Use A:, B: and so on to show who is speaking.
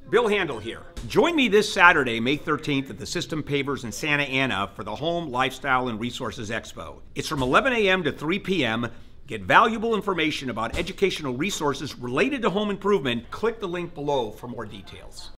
A: Bill Handel here. Join me this Saturday, May 13th at the System Pavers in Santa Ana for the Home, Lifestyle, and Resources Expo. It's from 11 a.m. to 3 p.m. Get valuable information about educational resources related to home improvement. Click the link below for more details.